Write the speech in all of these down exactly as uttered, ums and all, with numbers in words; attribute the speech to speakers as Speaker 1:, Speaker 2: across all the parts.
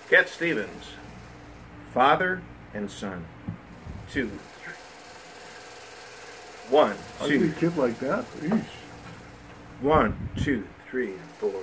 Speaker 1: Cat Stevens, father and son. Two, three. One, two.
Speaker 2: Ugly kid like that? Eesh.
Speaker 1: One, two, three, four.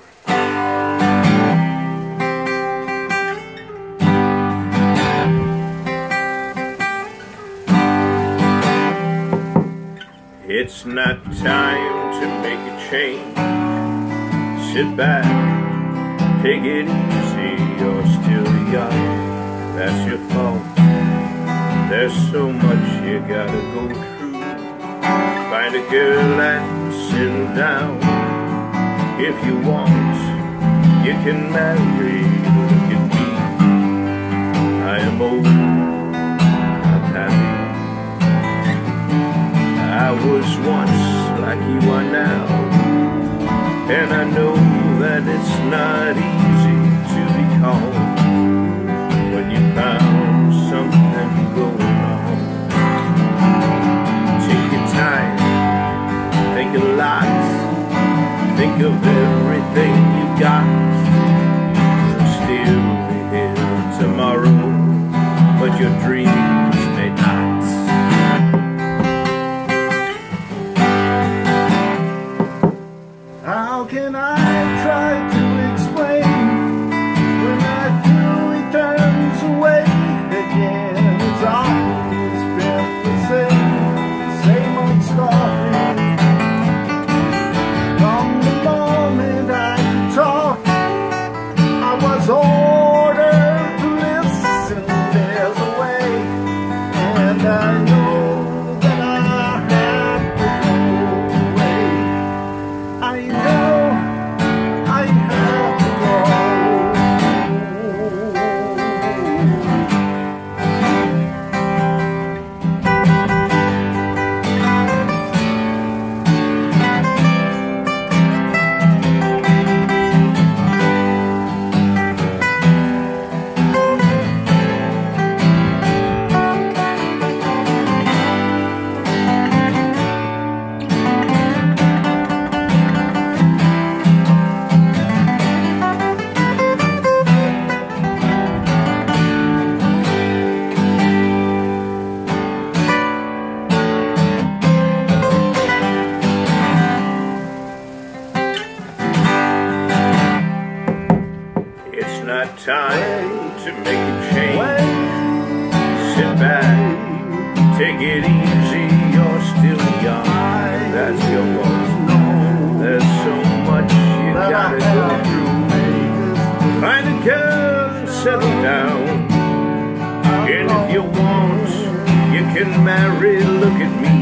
Speaker 1: It's not time to make a change. Sit back, take it easy. You're still young, that's your fault. There's so much you gotta go through. Find a girl and settle down. If you want, you can marry. Look at me, I am old, not happy. I was once like you are now, and I know that it's not easy to be calm when you found something going on. Take your time, think a lot, think of everything you got. You'll still be here tomorrow, but your dreams may not.
Speaker 2: How can I try to explain when I do he turns away again? It's always been the same, same old story. From the moment I could talk, I was ordered to listen. There's a way, and I know that I have to go away. I know I have to go.
Speaker 1: It's not time to make a change. Sit back, take it easy. You're still young, that's your fault. There's so much you gotta go through. Find a girl and settle down. And if you want, you can marry. Look at me,